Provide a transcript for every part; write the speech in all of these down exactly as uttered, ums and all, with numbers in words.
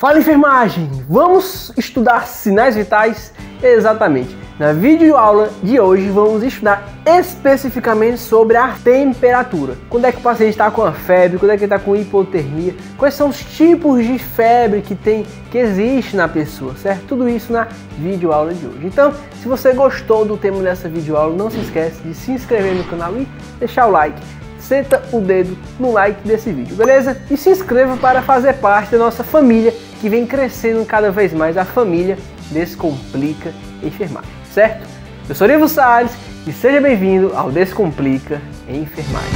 Fala, enfermagem! Vamos estudar sinais vitais? Exatamente. Na videoaula de hoje vamos estudar especificamente sobre a temperatura. Quando é que o paciente está com a febre, quando é que ele está com hipotermia, quais são os tipos de febre que tem, que existe na pessoa, certo? Tudo isso na videoaula de hoje. Então, se você gostou do tema dessa videoaula, não se esquece de se inscrever no canal e deixar o like. Senta o dedo no like desse vídeo, beleza? E se inscreva para fazer parte da nossa família, que vem crescendo cada vez mais, a família Descomplica Enfermagem, certo? Eu sou Ivo Salles e seja bem-vindo ao Descomplica Enfermagem.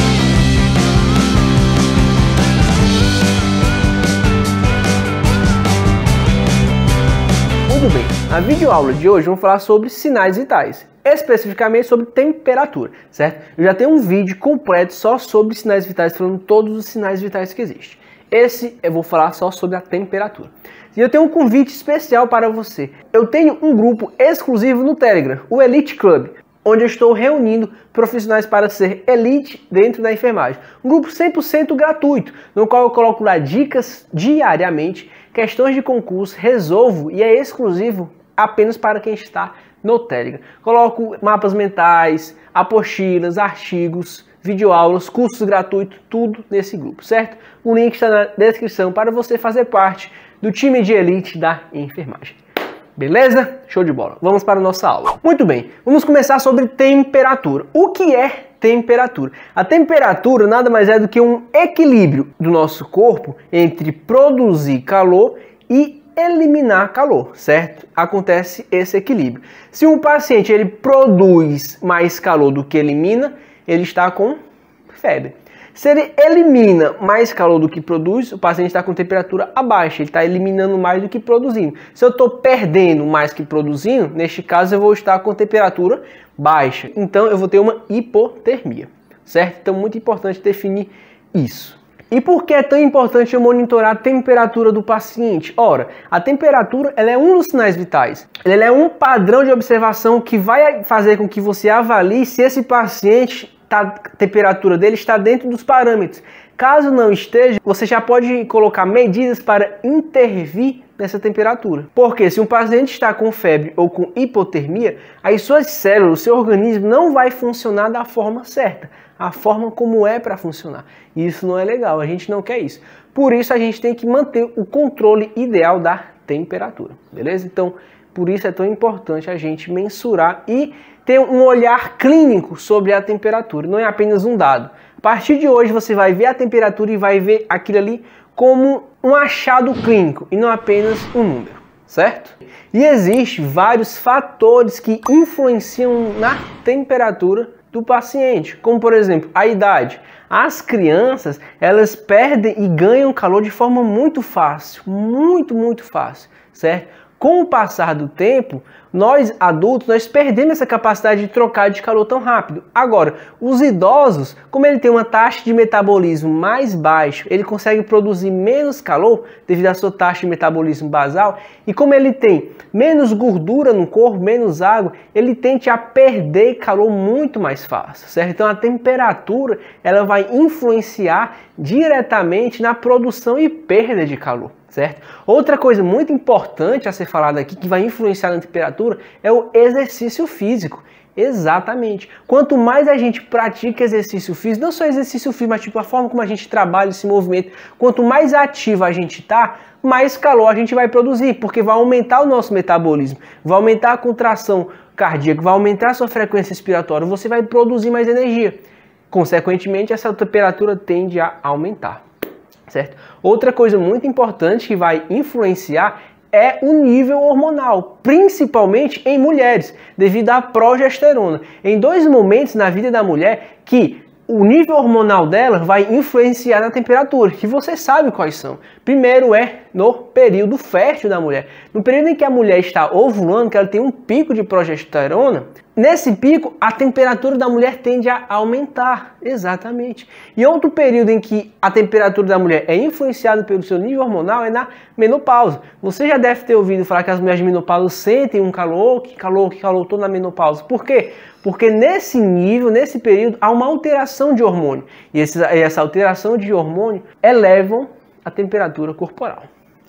Muito bem, na videoaula de hoje vamos falar sobre sinais vitais, especificamente sobre temperatura, certo? Eu já tenho um vídeo completo só sobre sinais vitais, falando todos os sinais vitais que existem. Esse eu vou falar só sobre a temperatura. E eu tenho um convite especial para você. Eu tenho um grupo exclusivo no Telegram, o Elite Club, onde eu estou reunindo profissionais para ser elite dentro da enfermagem. Um grupo cem por cento gratuito, no qual eu coloco lá dicas diariamente, questões de concurso, resolvo e é exclusivo apenas para quem está no Telegram. Coloco mapas mentais, apostilas, artigos, videoaulas, cursos gratuitos, tudo nesse grupo, certo? O link está na descrição para você fazer parte do time de elite da enfermagem. Beleza? Show de bola. Vamos para a nossa aula. Muito bem, vamos começar sobre temperatura. O que é temperatura? A temperatura nada mais é do que um equilíbrio do nosso corpo entre produzir calor e eliminar calor, certo? Acontece esse equilíbrio. Se um paciente ele produz mais calor do que elimina, ele está com febre. Se ele elimina mais calor do que produz, o paciente está com temperatura abaixa, ele está eliminando mais do que produzindo. Se eu estou perdendo mais que produzindo, neste caso eu vou estar com temperatura baixa. Então eu vou ter uma hipotermia, certo? Então muito importante definir isso. E por que é tão importante eu monitorar a temperatura do paciente? Ora, a temperatura ela é um dos sinais vitais. Ela é um padrão de observação que vai fazer com que você avalie se esse paciente, tá, a temperatura dele está dentro dos parâmetros. Caso não esteja, você já pode colocar medidas para intervir nessa temperatura. Porque se um paciente está com febre ou com hipotermia, as suas células, o seu organismo não vai funcionar da forma certa, a forma como é para funcionar. E isso não é legal, a gente não quer isso. Por isso a gente tem que manter o controle ideal da temperatura, beleza? Então, por isso é tão importante a gente mensurar e ter um olhar clínico sobre a temperatura, não é apenas um dado. A partir de hoje você vai ver a temperatura e vai ver aquilo ali como um achado clínico e não apenas um número, certo? E existem vários fatores que influenciam na temperatura do paciente, como por exemplo, a idade. As crianças, elas perdem e ganham calor de forma muito fácil, muito, muito fácil, certo? Com o passar do tempo, nós adultos, nós perdemos essa capacidade de trocar de calor tão rápido. Agora, os idosos, como ele tem uma taxa de metabolismo mais baixa, ele consegue produzir menos calor devido à sua taxa de metabolismo basal, e como ele tem menos gordura no corpo, menos água, ele tende a perder calor muito mais fácil, certo? Então a temperatura, ela vai influenciar diretamente na produção e perda de calor, certo? Outra coisa muito importante a ser falada aqui, que vai influenciar na temperatura, é o exercício físico. Exatamente. Quanto mais a gente pratica exercício físico, não só exercício físico, mas tipo a forma como a gente trabalha esse movimento, quanto mais ativo a gente está, mais calor a gente vai produzir, porque vai aumentar o nosso metabolismo, vai aumentar a contração cardíaca, vai aumentar a sua frequência respiratória, você vai produzir mais energia. Consequentemente, essa temperatura tende a aumentar, certo? Outra coisa muito importante que vai influenciar é o nível hormonal, principalmente em mulheres, devido à progesterona. Em dois momentos na vida da mulher que o nível hormonal dela vai influenciar na temperatura, que você sabe quais são. Primeiro é no período fértil da mulher. No período em que a mulher está ovulando, que ela tem um pico de progesterona, nesse pico a temperatura da mulher tende a aumentar. Exatamente. E outro período em que a temperatura da mulher é influenciada pelo seu nível hormonal é na menopausa. Você já deve ter ouvido falar que as mulheres de menopausa sentem um calor, que calor, que calor, estou na menopausa. Por quê? Porque nesse nível, nesse período, há uma alteração de hormônio. E essa alteração de hormônio elevam a temperatura corporal,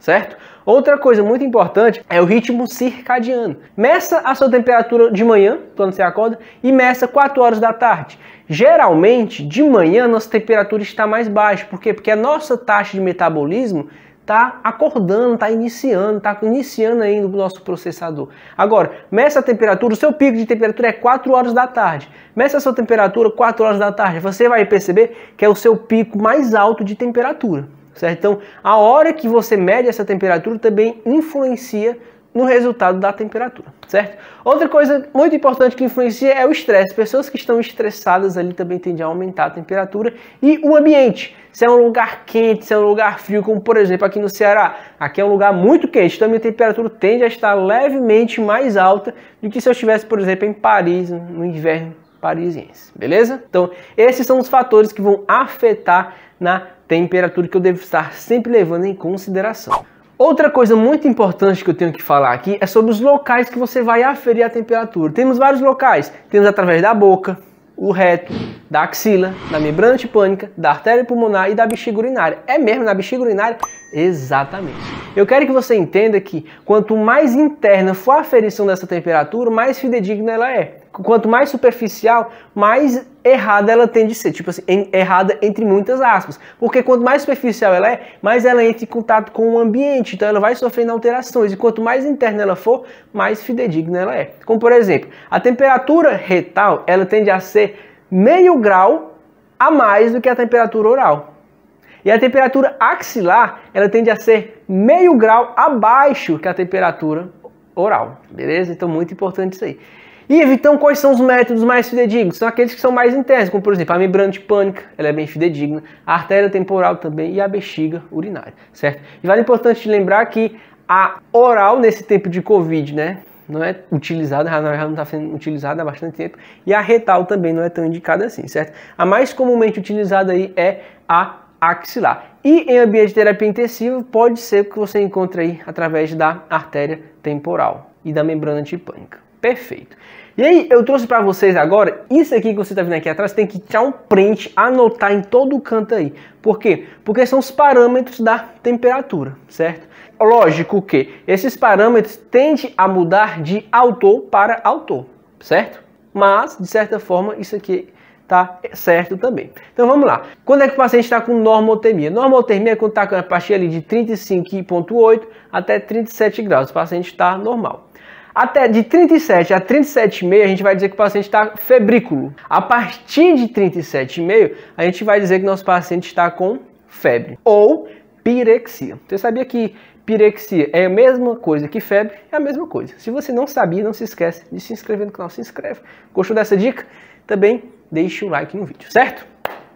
certo? Outra coisa muito importante é o ritmo circadiano. Meça a sua temperatura de manhã, quando você acorda, e meça quatro horas da tarde. Geralmente, de manhã, nossa temperatura está mais baixa. Por quê? Porque a nossa taxa de metabolismo está acordando, está iniciando, está iniciando ainda o nosso processador. Agora, meça a temperatura, o seu pico de temperatura é quatro horas da tarde. Meça a sua temperatura quatro horas da tarde, você vai perceber que é o seu pico mais alto de temperatura, certo? Então, a hora que você mede essa temperatura também influencia no resultado da temperatura, certo? Outra coisa muito importante que influencia é o estresse. Pessoas que estão estressadas ali também tendem a aumentar a temperatura. E o ambiente, se é um lugar quente, se é um lugar frio, como por exemplo aqui no Ceará. Aqui é um lugar muito quente, então a minha temperatura tende a estar levemente mais alta do que se eu estivesse, por exemplo, em Paris, no inverno parisiense, beleza? Então, esses são os fatores que vão afetar na temperatura que eu devo estar sempre levando em consideração. Outra coisa muito importante que eu tenho que falar aqui é sobre os locais que você vai aferir a temperatura. Temos vários locais. Temos através da boca, o reto, da axila, da membrana tipânica, da artéria pulmonar e da bexiga urinária. É mesmo na bexiga urinária? Exatamente. Eu quero que você entenda que quanto mais interna for a aferição dessa temperatura, mais fidedigna ela é. Quanto mais superficial, mais errada ela tende a ser. Tipo assim, errada entre muitas aspas. Porque quanto mais superficial ela é, mais ela entra em contato com o ambiente. Então ela vai sofrendo alterações. E quanto mais interna ela for, mais fidedigna ela é. Como por exemplo, a temperatura retal, ela tende a ser meio grau a mais do que a temperatura oral. E a temperatura axilar, ela tende a ser meio grau abaixo que a temperatura oral. Beleza? Então muito importante isso aí. E então, quais são os métodos mais fidedignos? São aqueles que são mais internos, como por exemplo a membrana tipânica, ela é bem fidedigna, a artéria temporal também e a bexiga urinária, certo? E vale importante lembrar que a oral nesse tempo de Covid, né, não é utilizada, já não está sendo utilizada há bastante tempo, e a retal também não é tão indicada assim, certo? A mais comumente utilizada aí é a axilar. E em ambiente de terapia intensiva, pode ser que você encontre aí através da artéria temporal e da membrana tipânica. Perfeito. E aí, eu trouxe para vocês agora, isso aqui que você está vendo aqui atrás, tem que tirar um print, anotar em todo o canto aí. Por quê? Porque são os parâmetros da temperatura, certo? Lógico que esses parâmetros tendem a mudar de autor para autor, certo? Mas, de certa forma, isso aqui tá certo também. Então vamos lá. Quando é que o paciente está com normotermia? Normotermia é quando está com a partir ali de trinta e cinco vírgula oito até trinta e sete graus. O paciente está normal. Até de trinta e sete a trinta e sete vírgula cinco a gente vai dizer que o paciente está febrículo. A partir de trinta e sete vírgula cinco a gente vai dizer que nosso paciente está com febre ou pirexia. Você sabia que pirexia é a mesma coisa que febre? É a mesma coisa. Se você não sabia, não se esquece de se inscrever no canal. Se inscreve. Gostou dessa dica? Também deixe o like no vídeo, certo?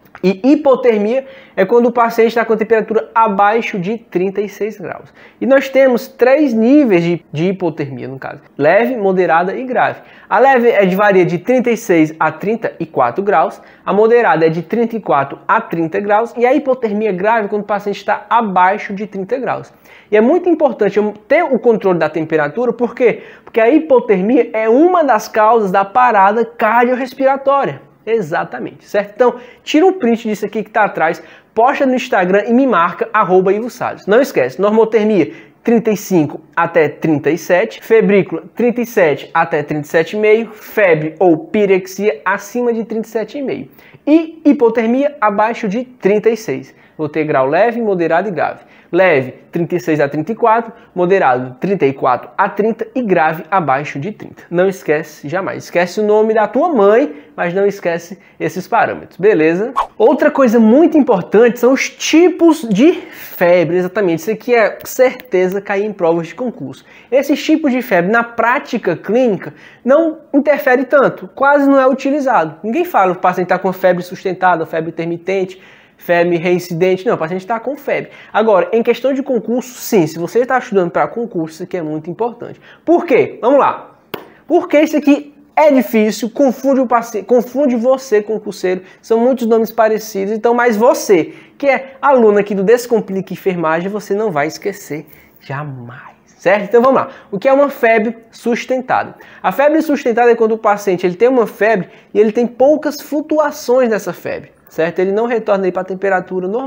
E hipotermia é quando o paciente está com temperatura abaixo de trinta e seis graus. E nós temos três níveis de, de hipotermia, no caso. Leve, moderada e grave. A leve é de, varia de trinta e seis a trinta e quatro graus. A moderada é de trinta e quatro a trinta graus. E a hipotermia grave é quando o paciente está abaixo de trinta graus. E é muito importante eu ter o controle da temperatura, por quê? Porque a hipotermia é uma das causas da parada cardiorrespiratória. Exatamente, certo? Então, tira um print disso aqui que está atrás, posta no Instagram e me marca, arroba Ivo Salles. Não esquece, normotermia trinta e cinco até trinta e sete, febrícula trinta e sete até trinta e sete vírgula cinco, febre ou pirexia acima de trinta e sete vírgula cinco e hipotermia abaixo de trinta e seis. Vou ter grau leve, moderado e grave. Leve, trinta e seis a trinta e quatro, moderado, trinta e quatro a trinta e grave, abaixo de trinta. Não esquece jamais. Esquece o nome da tua mãe, mas não esquece esses parâmetros, beleza? Outra coisa muito importante são os tipos de febre, exatamente. Isso aqui é certeza cair em provas de concurso. Esses tipos de febre, na prática clínica, não interfere tanto, quase não é utilizado. Ninguém fala que o paciente está com febre sustentada, febre intermitente, febre reincidente, não, o paciente está com febre. Agora, em questão de concurso, sim, se você está estudando para concurso, isso aqui é muito importante. Por quê? Vamos lá. Porque isso aqui é difícil, confunde o paciente, confunde você, concurseiro, são muitos nomes parecidos, então, mas você, que é aluno aqui do Descomplica Enfermagem, você não vai esquecer jamais. Certo? Então vamos lá. O que é uma febre sustentada? A febre sustentada é quando o paciente ele tem uma febre e ele tem poucas flutuações dessa febre. Certo? Ele não retorna aí para a temperatura normal.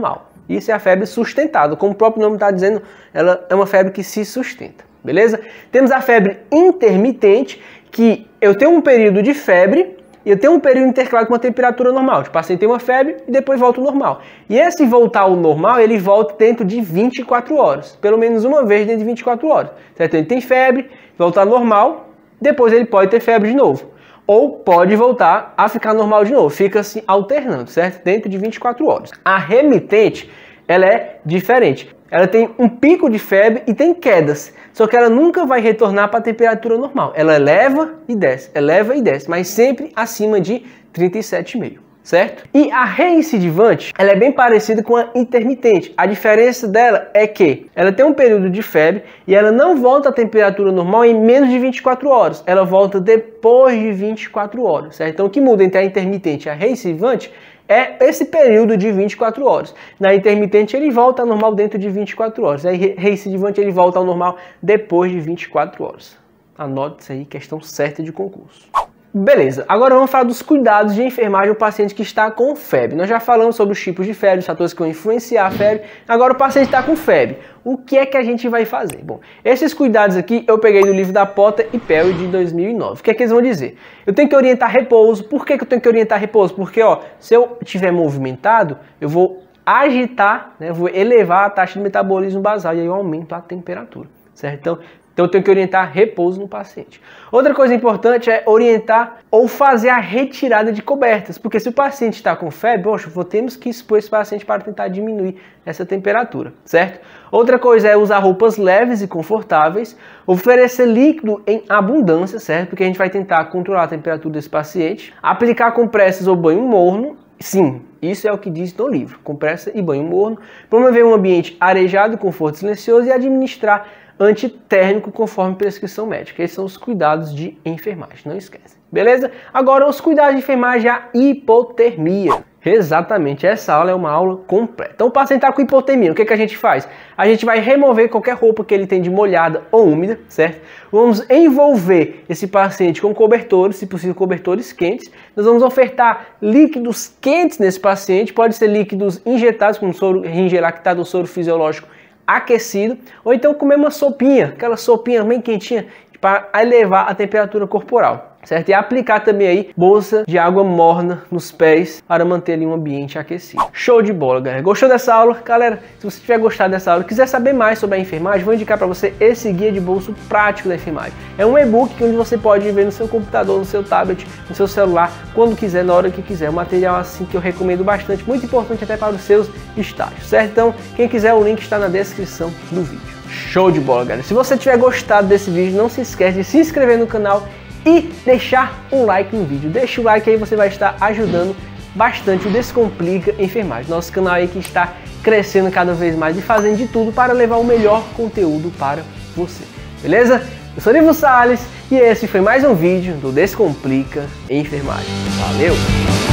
Isso é a febre sustentada, como o próprio nome está dizendo, ela é uma febre que se sustenta, beleza? Temos a febre intermitente, que eu tenho um período de febre e eu tenho um período intercalado com uma temperatura normal. O paciente tem uma febre e depois volta ao normal. E esse voltar ao normal, ele volta dentro de vinte e quatro horas, pelo menos uma vez dentro de vinte e quatro horas, certo? Ele tem febre, volta ao normal, depois ele pode ter febre de novo. Ou pode voltar a ficar normal de novo, fica assim alternando, certo? Dentro de vinte e quatro horas. A remitente, ela é diferente. Ela tem um pico de febre e tem quedas, só que ela nunca vai retornar para a temperatura normal. Ela eleva e desce, eleva e desce, mas sempre acima de trinta e sete vírgula cinco, certo? E a reincidivante, ela é bem parecida com a intermitente. A diferença dela é que ela tem um período de febre e ela não volta à temperatura normal em menos de vinte e quatro horas. Ela volta depois de vinte e quatro horas, certo? Então o que muda entre a intermitente e a reincidivante é esse período de vinte e quatro horas. Na intermitente ele volta ao normal dentro de vinte e quatro horas. Aí reincidivante ele volta ao normal depois de vinte e quatro horas. Anote isso aí, questão certa de concurso. Beleza, agora vamos falar dos cuidados de enfermagem do paciente que está com febre. Nós já falamos sobre os tipos de febre, os fatores que vão influenciar a febre. Agora o paciente está com febre. O que é que a gente vai fazer? Bom, esses cuidados aqui eu peguei do livro da Potter e Perry de dois mil e nove. O que é que eles vão dizer? Eu tenho que orientar repouso. Por que que eu tenho que orientar repouso? Porque, ó, se eu estiver movimentado, eu vou agitar, né, eu vou elevar a taxa de metabolismo basal e aí eu aumento a temperatura, certo? Então, Então eu tenho que orientar repouso no paciente. Outra coisa importante é orientar ou fazer a retirada de cobertas, porque se o paciente está com febre, poxa, vou temos que expor esse paciente para tentar diminuir essa temperatura, certo? Outra coisa é usar roupas leves e confortáveis, oferecer líquido em abundância, certo? Porque a gente vai tentar controlar a temperatura desse paciente, aplicar compressas ou banho morno. Sim, isso é o que diz no livro, compressa e banho morno, promover um ambiente arejado, conforto silencioso e administrar antitérmico conforme prescrição médica. Esses são os cuidados de enfermagem, não esquece. Beleza? Agora os cuidados de enfermagem, a hipotermia. Exatamente, essa aula é uma aula completa. Então o paciente está com hipotermia, o que, que a gente faz? A gente vai remover qualquer roupa que ele tem de molhada ou úmida, certo? Vamos envolver esse paciente com cobertores, se possível cobertores quentes. Nós vamos ofertar líquidos quentes nesse paciente, pode ser líquidos injetados com soro ringelactado ou soro fisiológico aquecido, ou então comer uma sopinha, aquela sopinha bem quentinha para elevar a temperatura corporal, certo? E aplicar também aí bolsa de água morna nos pés para manter ali um ambiente aquecido. Show de bola, galera. Gostou dessa aula? Galera, se você tiver gostado dessa aula e quiser saber mais sobre a enfermagem, vou indicar para você esse guia de bolso prático da enfermagem. É um e-book onde você pode ver no seu computador, no seu tablet, no seu celular, quando quiser, na hora que quiser. Um material assim que eu recomendo bastante, muito importante até para os seus estágios, certo? Então, quem quiser, o link está na descrição do vídeo. Show de bola, galera. Se você tiver gostado desse vídeo, não se esquece de se inscrever no canal e deixar um like no vídeo. Deixa o like aí, você vai estar ajudando bastante o Descomplica Enfermagem. Nosso canal aí que está crescendo cada vez mais e fazendo de tudo para levar o melhor conteúdo para você. Beleza? Eu sou Ivo Salles e esse foi mais um vídeo do Descomplica Enfermagem. Valeu!